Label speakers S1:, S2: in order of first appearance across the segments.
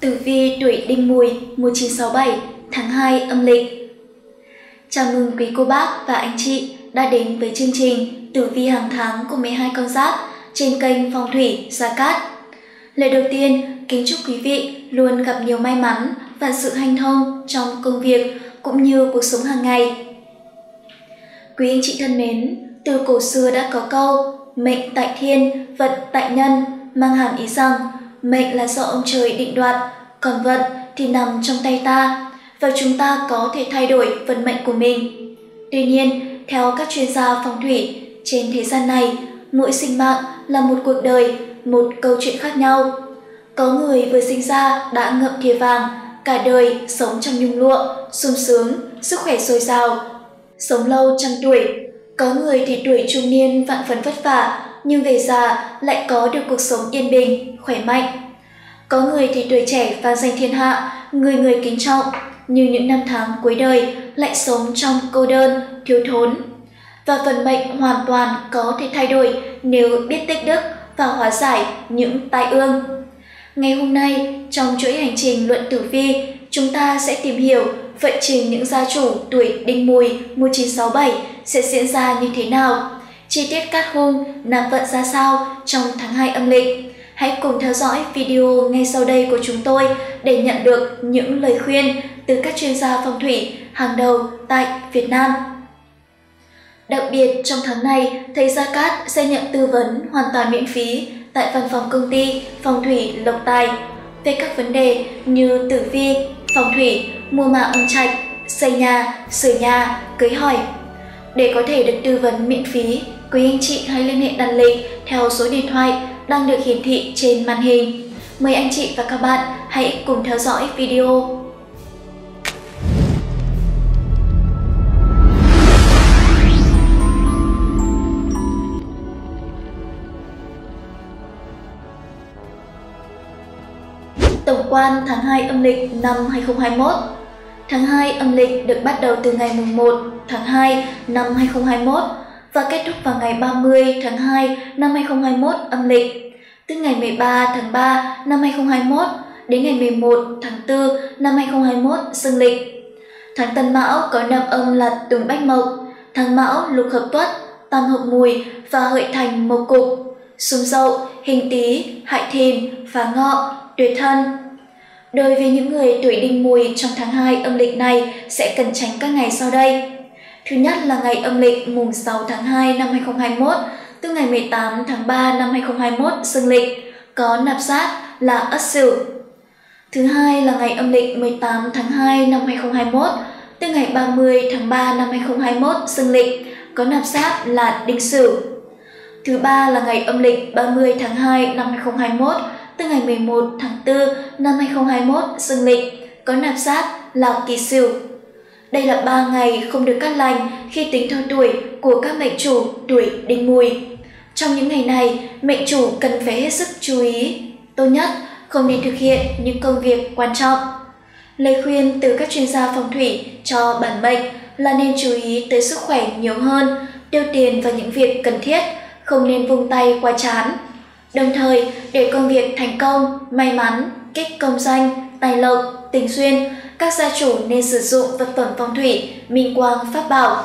S1: Tử vi tuổi Đinh Mùi 1967 tháng 2 âm lịch. Chào mừng quý cô bác và anh chị đã đến với chương trình Tử vi hàng tháng của 12 con giáp trên kênh Phong thủy Gia Cát. Lời đầu tiên, kính chúc quý vị luôn gặp nhiều may mắn và sự hanh thông trong công việc cũng như cuộc sống hàng ngày. Quý anh chị thân mến, từ cổ xưa đã có câu mệnh tại thiên, vận tại nhân, mang hàm ý rằng mệnh là do ông trời định đoạt, còn vận thì nằm trong tay ta, và chúng ta có thể thay đổi vận mệnh của mình. Tuy nhiên, theo các chuyên gia phong thủy, trên thế gian này, mỗi sinh mạng là một cuộc đời, một câu chuyện khác nhau. Có người vừa sinh ra đã ngậm thìa vàng, cả đời sống trong nhung lụa, sung sướng, sức khỏe dồi dào, sống lâu trăm tuổi. Có người thì tuổi trung niên vạn phấn vất vả, nhưng về già lại có được cuộc sống yên bình, khỏe mạnh. Có người thì tuổi trẻ vang danh thiên hạ, người người kính trọng, nhưng những năm tháng cuối đời lại sống trong cô đơn, thiếu thốn. Và vận mệnh hoàn toàn có thể thay đổi nếu biết tích đức và hóa giải những tai ương. Ngày hôm nay, trong chuỗi hành trình luận tử vi, chúng ta sẽ tìm hiểu vận trình những gia chủ tuổi Đinh Mùi 1967 sẽ diễn ra như thế nào, chi tiết cát hung, nạp vận ra sao trong tháng 2 âm lịch. Hãy cùng theo dõi video ngay sau đây của chúng tôi để nhận được những lời khuyên từ các chuyên gia phong thủy hàng đầu tại Việt Nam. Đặc biệt trong tháng này, thầy Gia Cát sẽ nhận tư vấn hoàn toàn miễn phí tại văn phòng công ty Phong thủy Lộc Tài về các vấn đề như tử vi, phong thủy, mua mạ ưng trạch, xây nhà, sửa nhà, cưới hỏi. Để có thể được tư vấn miễn phí, quý anh chị hãy liên hệ đặt lịch theo số điện thoại đang được hiển thị trên màn hình. Mời anh chị và các bạn hãy cùng theo dõi video. Tổng quan tháng 2 âm lịch năm 2021. Tháng 2 âm lịch được bắt đầu từ ngày 1 tháng 2 năm 2021 và kết thúc vào ngày 30 tháng 2 năm 2021 âm lịch, từ ngày 13 tháng 3 năm 2021 đến ngày 11 tháng 4 năm 2021 dương lịch. Tháng Tân Mão có năm âm là Tùng Bách Mộc, tháng Mão lục hợp Tuất, tam hợp Mùi và hợi thành Mộc Cục, xung Dậu, Hình Tý, Hại Thìn, Phá Ngọ, Tuyệt Thân. Đối với những người tuổi Đinh Mùi trong tháng 2 âm lịch này sẽ cần tránh các ngày sau đây. Thứ nhất là ngày âm lịch mùng 6 tháng 2 năm 2021, từ ngày 18 tháng 3 năm 2021 dương lịch, có nạp sát là Ất Sửu. Thứ hai là ngày âm lịch 18 tháng 2 năm 2021, từ ngày 30 tháng 3 năm 2021 dương lịch, có nạp sát là Đinh Sửu. Thứ ba là ngày âm lịch 30 tháng 2 năm 2021, từ ngày 11 tháng 4 năm 2021 dương lịch, có nạp sát là Kỷ Sửu. Đây là 3 ngày không được cát lành khi tính theo tuổi của các mệnh chủ tuổi Đinh Mùi. Trong những ngày này, mệnh chủ cần phải hết sức chú ý. Tốt nhất, không nên thực hiện những công việc quan trọng. Lời khuyên từ các chuyên gia phong thủy cho bản mệnh là nên chú ý tới sức khỏe nhiều hơn, tiêu tiền vào những việc cần thiết, không nên vung tay qua trán. Đồng thời, để công việc thành công, may mắn, kích công danh, tài lộc, tình duyên, các gia chủ nên sử dụng vật phẩm phong thủy, minh quang pháp bảo.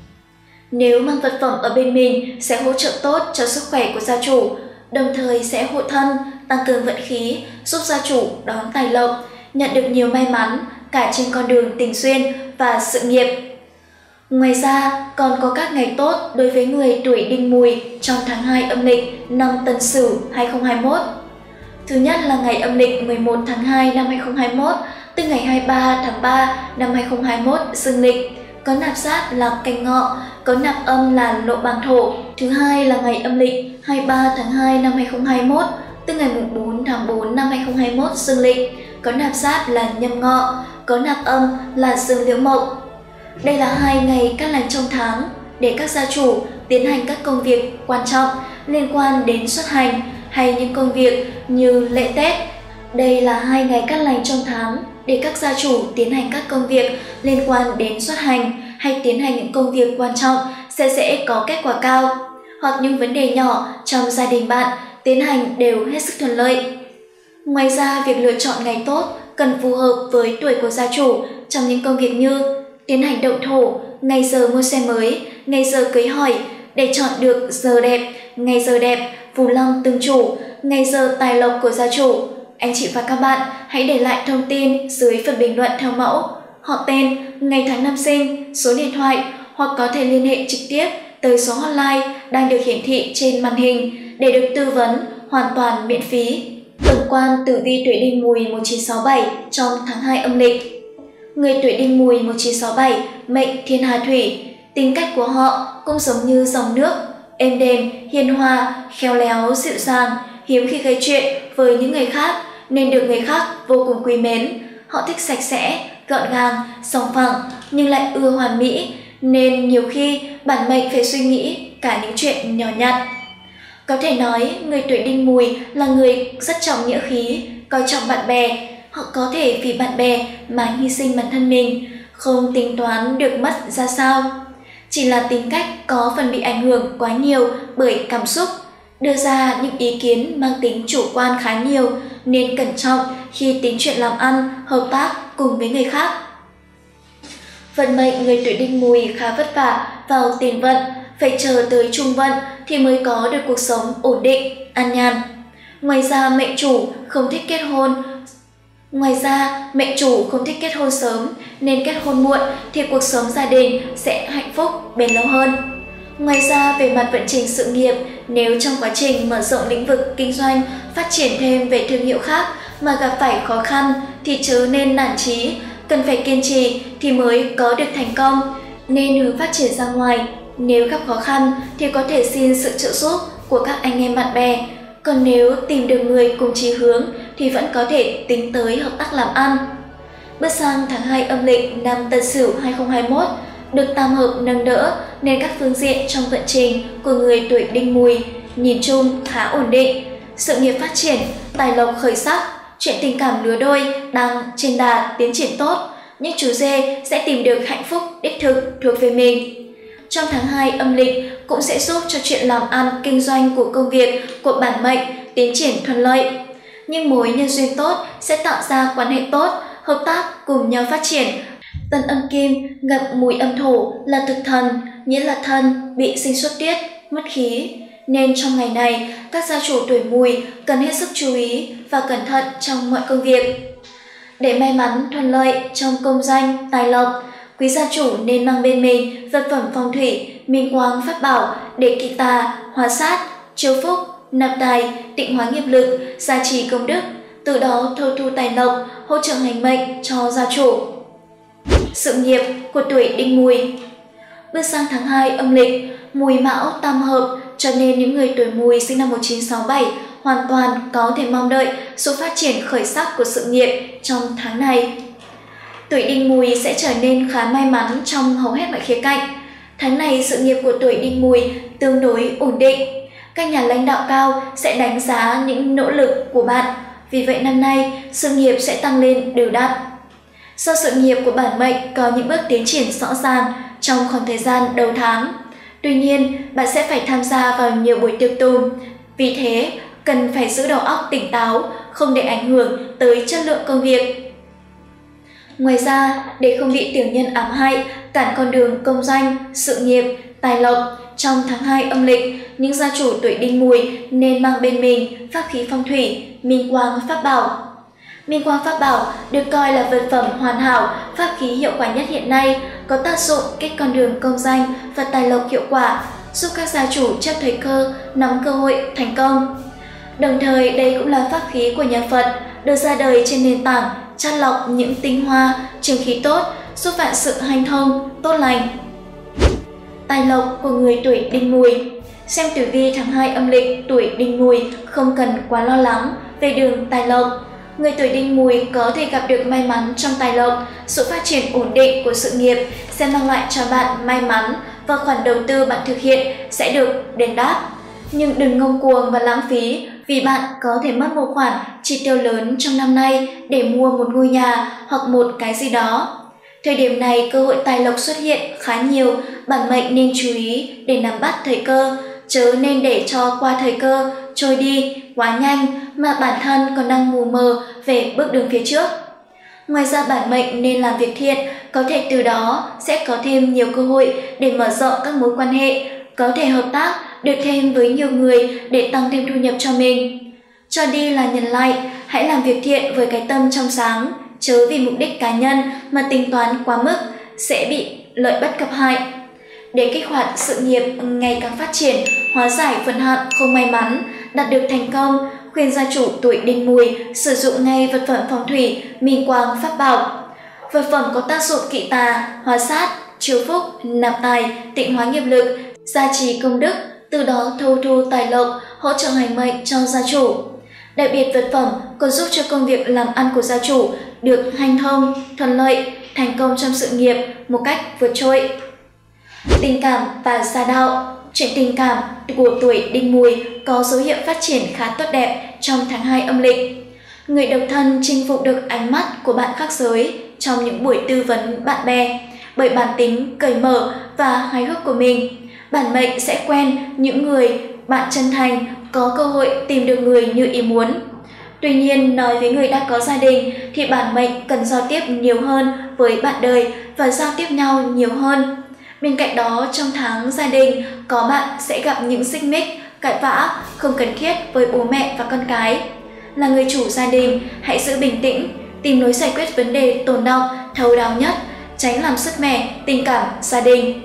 S1: Nếu mang vật phẩm ở bên mình sẽ hỗ trợ tốt cho sức khỏe của gia chủ, đồng thời sẽ hộ thân, tăng cường vận khí, giúp gia chủ đón tài lộc, nhận được nhiều may mắn cả trên con đường tình duyên và sự nghiệp. Ngoài ra, còn có các ngày tốt đối với người tuổi Đinh Mùi trong tháng 2 âm lịch năm Tân Sửu 2021. Thứ nhất là ngày âm lịch 11 tháng 2 năm 2021, từ ngày 23 tháng 3 năm 2021 dương lịch, có nạp sát là Canh Ngọ, có nạp âm là Lộ Bàng Thổ. Thứ hai là ngày âm lịch 23 tháng 2 năm 2021, từ ngày 4 tháng 4 năm 2021 dương lịch, có nạp sát là Nhâm Ngọ, có nạp âm là Dương Liễu Mộc. Đây là 2 ngày cát lành trong tháng để các gia chủ tiến hành các công việc quan trọng liên quan đến xuất hành hay những công việc như lễ Tết. Đây là 2 ngày cát lành trong tháng để các gia chủ tiến hành các công việc liên quan đến xuất hành hay tiến hành những công việc quan trọng sẽ dễ có kết quả cao, hoặc những vấn đề nhỏ trong gia đình bạn tiến hành đều hết sức thuận lợi. Ngoài ra, việc lựa chọn ngày tốt cần phù hợp với tuổi của gia chủ trong những công việc như tiến hành động thổ, ngày giờ mua xe mới, ngày giờ cưới hỏi. Để chọn được giờ đẹp, ngày giờ đẹp, phù long tương chủ, ngày giờ tài lộc của gia chủ, anh chị và các bạn hãy để lại thông tin dưới phần bình luận theo mẫu họ tên, ngày tháng năm sinh, số điện thoại, hoặc có thể liên hệ trực tiếp tới số hotline đang được hiển thị trên màn hình để được tư vấn hoàn toàn miễn phí. Tổng quan tử vi tuổi Đinh Mùi 1967 trong tháng 2 âm lịch. Người tuổi Đinh Mùi 1967 mệnh Thiên Hà Thủy, tính cách của họ cũng giống như dòng nước, êm đềm, hiền hòa, khéo léo, dịu dàng, hiếm khi gây chuyện với những người khác nên được người khác vô cùng quý mến. Họ thích sạch sẽ, gọn gàng, sòng phẳng nhưng lại ưa hoàn mỹ, nên nhiều khi bản mệnh phải suy nghĩ cả những chuyện nhỏ nhặt. Có thể nói người tuổi Đinh Mùi là người rất trọng nghĩa khí, coi trọng bạn bè. Họ có thể vì bạn bè mà hy sinh bản thân mình, không tính toán được mất ra sao. Chỉ là tính cách có phần bị ảnh hưởng quá nhiều bởi cảm xúc, đưa ra những ý kiến mang tính chủ quan khá nhiều, nên cẩn trọng khi tính chuyện làm ăn, hợp tác cùng với người khác. Vận mệnh người tuổi Đinh Mùi khá vất vả vào tiền vận, phải chờ tới trung vận thì mới có được cuộc sống ổn định, an nhàn. Ngoài ra mệnh chủ không thích kết hôn sớm nên kết hôn muộn thì cuộc sống gia đình sẽ hạnh phúc bền lâu hơn. Ngoài ra về mặt vận trình sự nghiệp, nếu trong quá trình mở rộng lĩnh vực kinh doanh, phát triển thêm về thương hiệu khác mà gặp phải khó khăn thì chớ nên nản chí, cần phải kiên trì thì mới có được thành công, nên hướng phát triển ra ngoài. Nếu gặp khó khăn thì có thể xin sự trợ giúp của các anh em bạn bè, còn nếu tìm được người cùng chí hướng thì vẫn có thể tính tới hợp tác làm ăn. Bước sang tháng 2 âm lịch năm Tân Sửu 2021, được tam hợp nâng đỡ nên các phương diện trong vận trình của người tuổi Đinh Mùi nhìn chung khá ổn định. Sự nghiệp phát triển, tài lộc khởi sắc, chuyện tình cảm lứa đôi đang trên đà tiến triển tốt, những chú dê sẽ tìm được hạnh phúc đích thực thuộc về mình. Trong tháng 2 âm lịch cũng sẽ giúp cho chuyện làm ăn, kinh doanh của công việc của bản mệnh tiến triển thuận lợi. Nhưng mối nhân duyên tốt sẽ tạo ra quan hệ tốt, hợp tác cùng nhau phát triển. Tân âm kim ngậm mùi âm thổ là thực thần, nghĩa là thân bị sinh xuất tiết, mất khí. Nên trong ngày này, các gia chủ tuổi Mùi cần hết sức chú ý và cẩn thận trong mọi công việc. Để may mắn thuận lợi trong công danh, tài lộc, quý gia chủ nên mang bên mình vật phẩm phong thủy, minh quang pháp bảo để kỳ tà, hóa sát, chiêu phúc, nạp tài, tịnh hóa nghiệp lực, gia trì công đức, từ đó thâu thu tài lộc, hỗ trợ hành mệnh cho gia chủ. Sự nghiệp của tuổi Đinh Mùi. Bước sang tháng 2 âm lịch, Mùi Mão tam hợp, cho nên những người tuổi Mùi sinh năm 1967 hoàn toàn có thể mong đợi sự phát triển khởi sắc của sự nghiệp trong tháng này. Tuổi Đinh Mùi sẽ trở nên khá may mắn trong hầu hết mọi khía cạnh. Tháng này sự nghiệp của tuổi Đinh Mùi tương đối ổn định. Các nhà lãnh đạo cao sẽ đánh giá những nỗ lực của bạn, vì vậy năm nay sự nghiệp sẽ tăng lên đều đặn. Do sự nghiệp của bản mệnh có những bước tiến triển rõ ràng trong khoảng thời gian đầu tháng. Tuy nhiên, bạn sẽ phải tham gia vào nhiều buổi tiệc tùng. Vì thế, cần phải giữ đầu óc tỉnh táo, không để ảnh hưởng tới chất lượng công việc. Ngoài ra, để không bị tiểu nhân ám hại, cản con đường công danh, sự nghiệp, tài lộc, trong tháng 2 âm lịch, những gia chủ tuổi Đinh Mùi nên mang bên mình pháp khí phong thủy, minh quang pháp bảo. Minh quang pháp bảo được coi là vật phẩm hoàn hảo, pháp khí hiệu quả nhất hiện nay, có tác dụng kích con đường công danh và tài lộc hiệu quả, giúp các gia chủ chấp thời cơ, nắm cơ hội thành công. Đồng thời, đây cũng là pháp khí của nhà Phật, được ra đời trên nền tảng chắt lọc những tinh hoa, trường khí tốt, giúp vạn sự hanh thông, tốt lành. Tài lộc của người tuổi Đinh Mùi. Xem tử vi tháng 2 âm lịch tuổi Đinh Mùi không cần quá lo lắng về đường tài lộc. Người tuổi Đinh Mùi có thể gặp được may mắn trong tài lộc, sự phát triển ổn định của sự nghiệp sẽ mang lại cho bạn may mắn và khoản đầu tư bạn thực hiện sẽ được đền đáp. Nhưng đừng ngông cuồng và lãng phí, vì bạn có thể mất một khoản chi tiêu lớn trong năm nay để mua một ngôi nhà hoặc một cái gì đó. Thời điểm này cơ hội tài lộc xuất hiện khá nhiều, bản mệnh nên chú ý để nắm bắt thời cơ, chớ nên để cho qua thời cơ trôi đi quá nhanh mà bản thân còn đang mù mờ về bước đường phía trước. Ngoài ra bản mệnh nên làm việc thiện, có thể từ đó sẽ có thêm nhiều cơ hội để mở rộng các mối quan hệ, có thể hợp tác được thêm với nhiều người để tăng thêm thu nhập cho mình. Cho đi là nhận lại, hãy làm việc thiện với cái tâm trong sáng, chớ vì mục đích cá nhân mà tính toán quá mức sẽ bị lợi bất cập hại. Để kích hoạt sự nghiệp ngày càng phát triển, hóa giải vận hạn không may mắn, đạt được thành công, khuyên gia chủ tuổi Đinh Mùi sử dụng ngay vật phẩm phong thủy minh quang pháp bảo. Vật phẩm có tác dụng kỵ tà, hóa sát, chiêu phúc, nạp tài, tịnh hóa nghiệp lực, gia trì công đức, từ đó thâu thu tài lộc, hỗ trợ hành mệnh cho gia chủ. Đặc biệt vật phẩm còn giúp cho công việc làm ăn của gia chủ được hanh thông, thuận lợi, thành công trong sự nghiệp một cách vượt trội. Tình cảm và gia đạo. Chuyện tình cảm của tuổi Đinh Mùi có dấu hiệu phát triển khá tốt đẹp trong tháng 2 âm lịch. Người độc thân chinh phục được ánh mắt của bạn khác giới trong những buổi tư vấn bạn bè. Bởi bản tính cởi mở và hài hước của mình, bản mệnh sẽ quen những người bạn chân thành, có cơ hội tìm được người như ý muốn. Tuy nhiên, nói với người đã có gia đình thì bản mệnh cần giao tiếp nhiều hơn với bạn đời và giao tiếp nhau nhiều hơn. Bên cạnh đó, trong tháng gia đình, có bạn sẽ gặp những xích mích, cãi vã không cần thiết với bố mẹ và con cái. Là người chủ gia đình, hãy giữ bình tĩnh, tìm lối giải quyết vấn đề tồn đọng thấu đáo nhất, tránh làm sứt mẻ tình cảm gia đình.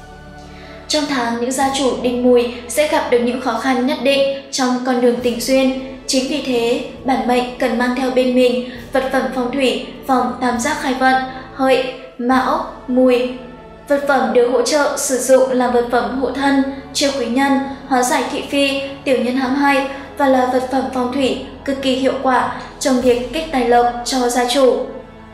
S1: Trong tháng, những gia chủ Đinh Mùi sẽ gặp được những khó khăn nhất định trong con đường tình duyên. Chính vì thế, bản mệnh cần mang theo bên mình vật phẩm phong thủy vòng tam giác khai vận, hợi, mão, mùi. Vật phẩm được hỗ trợ sử dụng là vật phẩm hộ thân, chiêu quý nhân, hóa giải thị phi, tiểu nhân hãm hại và là vật phẩm phong thủy cực kỳ hiệu quả trong việc kích tài lộc cho gia chủ.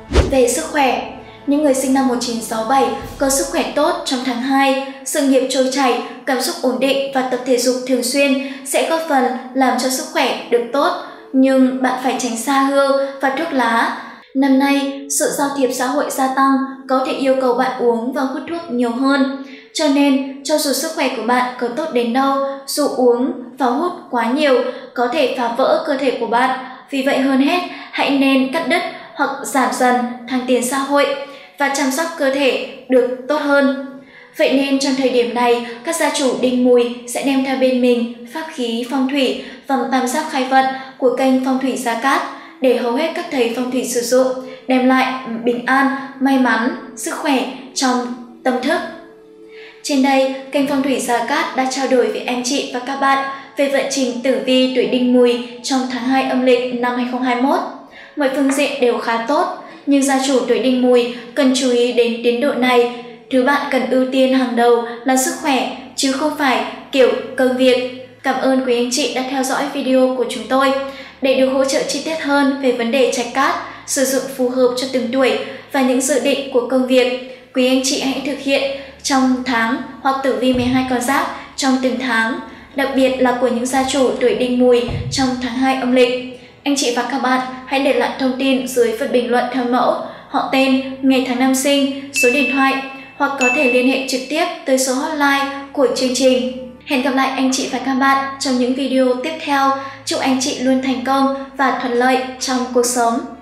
S1: Về sức khỏe, những người sinh năm 1967 có sức khỏe tốt trong tháng 2, sự nghiệp trôi chảy, cảm xúc ổn định và tập thể dục thường xuyên sẽ góp phần làm cho sức khỏe được tốt, nhưng bạn phải tránh xa hương và thuốc lá. Năm nay, sự giao thiệp xã hội gia tăng có thể yêu cầu bạn uống và hút thuốc nhiều hơn. Cho nên, cho dù sức khỏe của bạn có tốt đến đâu, dù uống và hút quá nhiều có thể phá vỡ cơ thể của bạn. Vì vậy hơn hết, hãy nên cắt đứt hoặc giảm dần thăng tiến xã hội và chăm sóc cơ thể được tốt hơn. Vậy nên trong thời điểm này, các gia chủ Đinh Mùi sẽ đem theo bên mình pháp khí phong thủy vòng tam giác khai vận của kênh Phong thủy Gia Cát để hầu hết các thầy phong thủy sử dụng, đem lại bình an, may mắn, sức khỏe trong tâm thức. Trên đây, kênh Phong thủy Gia Cát đã trao đổi với anh chị và các bạn về vận trình tử vi tuổi Đinh Mùi trong tháng 2 âm lịch năm 2021. Mọi phương diện đều khá tốt, nhưng gia chủ tuổi Đinh Mùi cần chú ý đến tiến độ này. Thứ bạn cần ưu tiên hàng đầu là sức khỏe, chứ không phải kiểu công việc. Cảm ơn quý anh chị đã theo dõi video của chúng tôi. Để được hỗ trợ chi tiết hơn về vấn đề trạch cát, sử dụng phù hợp cho từng tuổi và những dự định của công việc, quý anh chị hãy thực hiện trong tháng hoặc tử vi 12 con giáp trong từng tháng, đặc biệt là của những gia chủ tuổi Đinh Mùi trong tháng 2 âm lịch. Anh chị và các bạn hãy để lại thông tin dưới phần bình luận theo mẫu, họ tên, ngày tháng năm sinh, số điện thoại hoặc có thể liên hệ trực tiếp tới số hotline của chương trình. Hẹn gặp lại anh chị và các bạn trong những video tiếp theo. Chúc anh chị luôn thành công và thuận lợi trong cuộc sống.